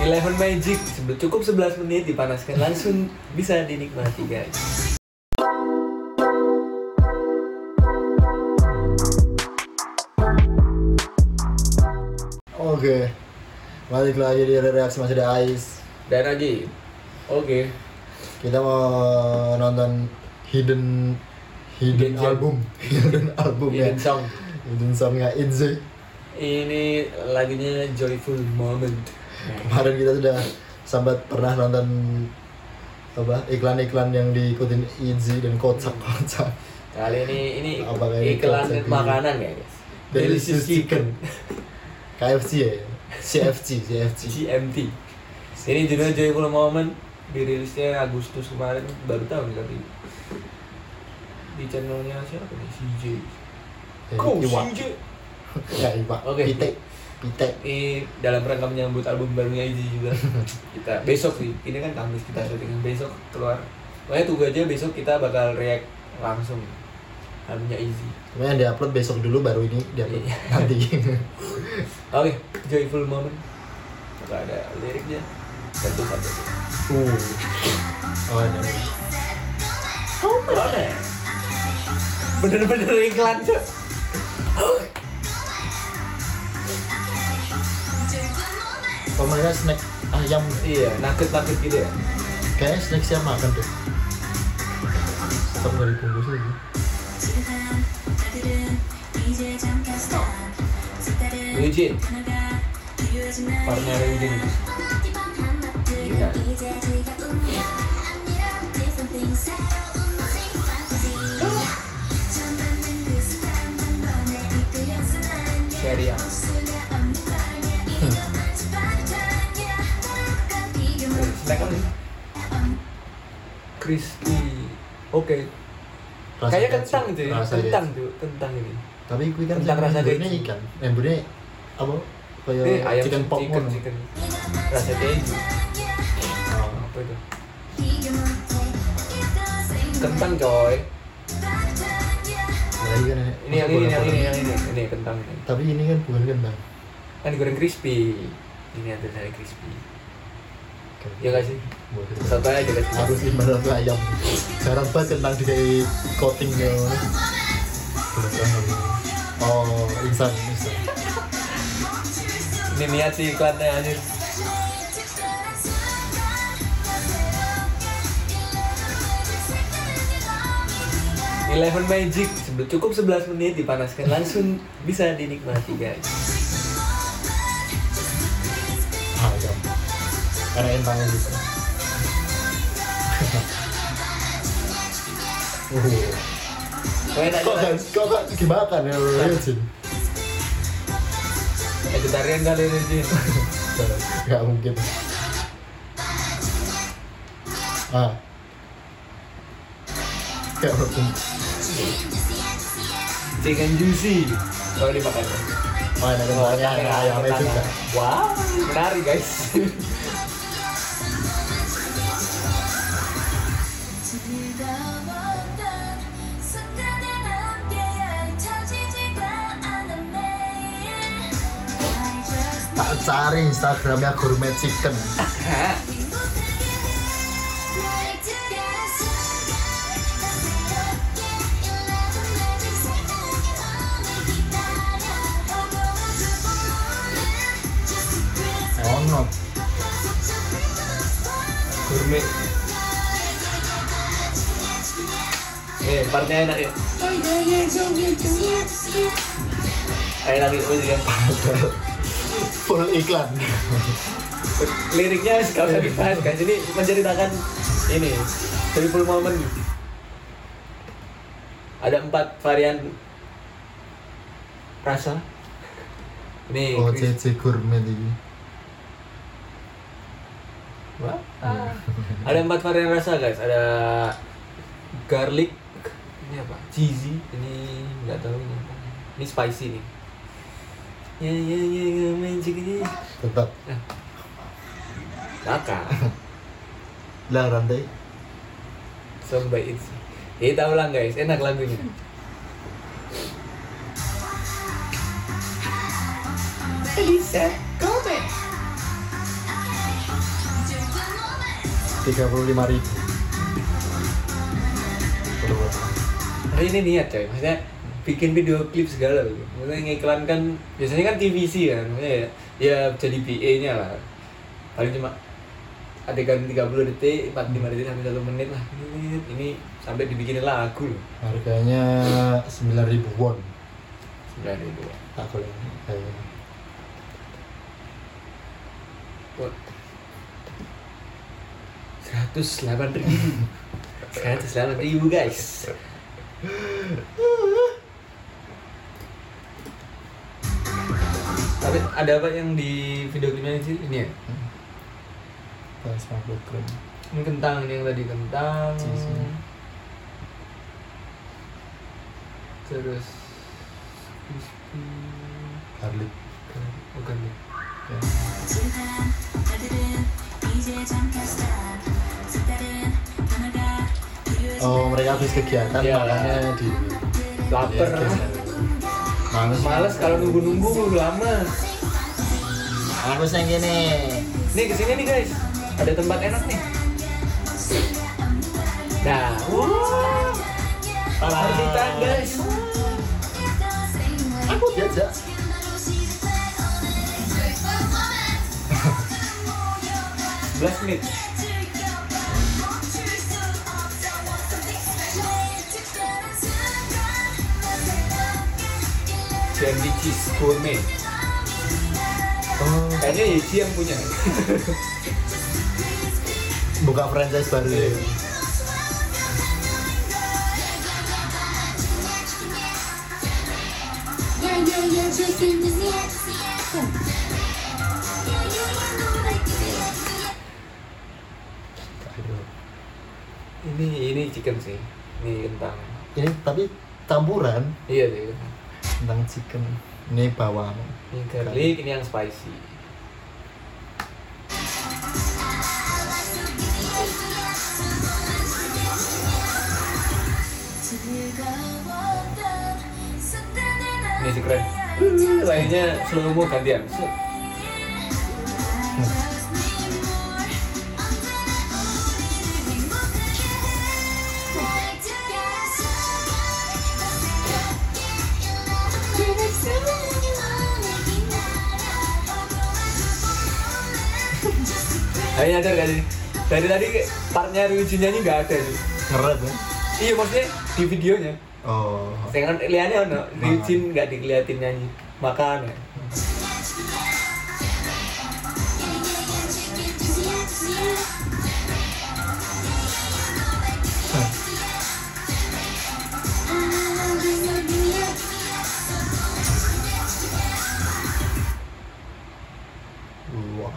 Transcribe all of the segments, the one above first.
Eleven Magic cukup 11 menit dipanaskan langsung bisa dinikmati guys. Oke, balik lagi di reaksi masih ada Ais. Dan lagi, oke. Kita mau nonton hidden Hidden album, hidden ya, hidden songnya Itzy. Ini lagunya Joyful Moment. Kemarin kita sudah sempat pernah nonton iklan-iklan yang diikutin Itzy dan kocak-kocak. Kali ini iklan makanan ya guys. Delicious Chicken. KFC ya, CFC. GMT. Ini judulnya Joyful Moment, dirilisnya Agustus kemarin, baru tahu nih tapi di channelnya siapa nih? CJ. CJ. Ya, Iwa. Oke. Pite. Ini dalam rangka menyambut album barunya Izzy juga. Kita besok sih, ini kan Kamis kita syuting, besok keluar. Pokoknya tunggu aja, besok kita bakal react langsung albumnya Izzy. Cuma yang diupload besok dulu, baru ini diupload nanti. Oke, Joyful Moment. Gak ada liriknya. Tentu saja. Oh, ini. Bener-bener iklan tuh. Pemerintah snack ayam. Iya, nugget gitu ya. Kayaknya snack siapa makan deh. Tetap dari bungkus lagi. Eugene, partner Eugene itu. Iya. Syariah. Snack apa nih? Crispy. Oke. Kayaknya kentang itu ya. Kentang ini. Tapi gue kan kentang rasa keju ikan. Burnya apa? Kayak ayam chicken pop. Chicken. Rasa keju. Apa itu? Kentang coy. Ini kentang ini. Tapi ini kan bukan kentang. Kan digoreng crispy. Ini ada saya crispy. Ya gak sih? Sampai aja guys. Harus ibarat ayam. Jarang banget kentang di coatingnya. Oh, instan. Ini niat sih iklannya anjir. Eleven Magic cukup 11 menit dipanaskan langsung bisa dinikmati guys. Ayam. Karena entangnya bisa. Kok gak dimakan ya Jin? Vegetarian kali ini Jin. Gak mungkin. Gak mungkin. Chicken juicy. Kalau dimakan. Ada ayamnya juga. Wow, menarik guys. Tak cari Instagramnya Gourmet Chicken. Ono. Gourmet. Partnya enak ya. Ayo lagi ya. Full iklan. Liriknya gak usah dibahas kan, jadi menceritakan ini Joyful Moment. Ada 4 varian rasa. Ini OCC Gourmet ini. Wah. Ada 4 varian rasa guys. Ada garlic, ini apa? Cheesy, ini nggak tahu ini apa. Ini spicy nih. Ya, magic ini. Tetap. Kakak. Lah rantai. Sampai itu. Kita ulang guys, enak lagunya. Elisa Gomez. 35.000. Tapi ini niat coy, maksudnya bikin video klip segala gitu. Maksudnya ngiklankan, biasanya kan TVC kan, maksudnya ya jadi PA-nya lah. Paling cuma adegan 30 detik, 45 detik sampai 1 menit lah. Ini sampai dibikinin lagu loh. Harganya 9.000 won. 9.000. Aku ini. 108.000. 108.000 guys. Tapi ada apa yang di video klipnya sih ini ya? Pas program. Ini kentang, ini yang tadi kentang. Terus Garlic. bukan nih. Ya. Oh, mereka habis kegiatan Ya. makanya di Laper. Males kalau nunggu lama. Aku yang gini. Nih kesini nih guys, ada tempat enak nih. Nah, party time guys. Aku diajak. Last minute. Candy cheese gourmet. Oh, Kayaknya Yeji yang punya. buka franchise baru. Ya. Ini chicken sih. Ini kentang. Ini tapi campuran Iya sih. tentang chicken. Ini bawang. Ini garlic, ini yang spicy. Ini sih keren. Lainnya slow mo gantian. Ayo nyadar gak sih? Dari tadi partnya Ryujin nyanyi gak ada sih. Ngeret ya. Iya maksudnya di videonya. Oh. Dengan lihatnya ono Ryujin gak dikeliatin nyanyi. Makanya. Wah.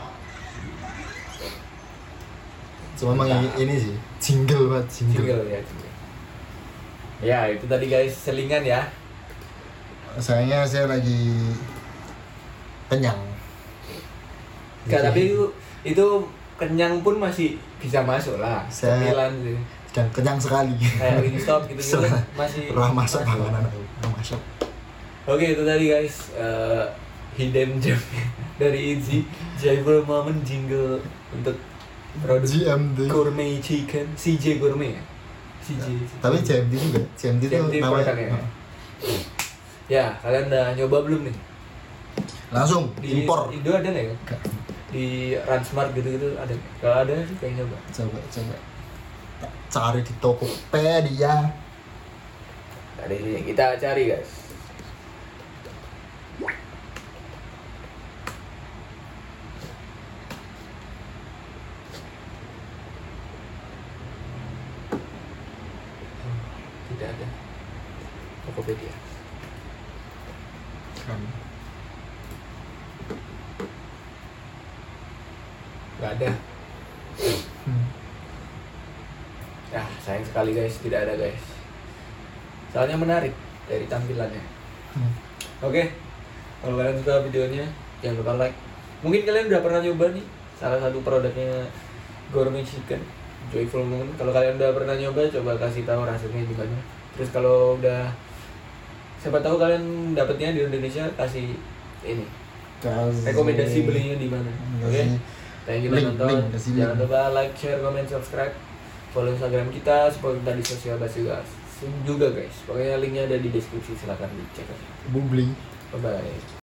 Cuma emang ini sih jingle banget jingle. Single ya. Single. Ya itu tadi guys selingan ya. Sayangnya saya lagi kenyang. Gak, tapi itu kenyang pun masih bisa masuk lah. Saya- Cemilan sih. Dan kenyang sekali. Kayak Wingstop gitu masih Pernah masak masuk. makanan aku. Pernah masak. Oke itu tadi guys hidden gem dari Itzy, Joyful Moment jingle untuk produk GMD. gourmet chicken, CJ gourmet ya. CJ. Tapi JMD juga. JMD itu JMD namanya. produknya. Ya kalian udah nyoba belum nih? Langsung Di impor. Indo ada nggak ya? Di Transmart gitu-gitu ada nggak? Kalau ada sih pengen nyoba. Coba. Tak cari di Tokopedia. Tadi sih kita cari guys. Tidak ada Tokopedia. Kan. Gak ada. Ya sayang sekali guys, tidak ada guys. Soalnya menarik dari tampilannya. Oke, kalau kalian suka videonya jangan lupa like. Mungkin kalian udah pernah nyoba nih salah satu produknya Gourmet Chicken, Joyful Moment. Kalau kalian udah pernah nyoba, coba kasih tahu rasanya gimana. Terus kalau udah, siapa tahu kalian dapetnya di Indonesia, kasih ini Kasih- rekomendasi belinya di mana. Oke. Thank you udah nonton. Jangan lupa like, share, comment, subscribe. Follow Instagram kita, support kita di sosial juga guys. Pokoknya linknya ada di deskripsi, silahkan dicek aja. Bubli. Bye bye.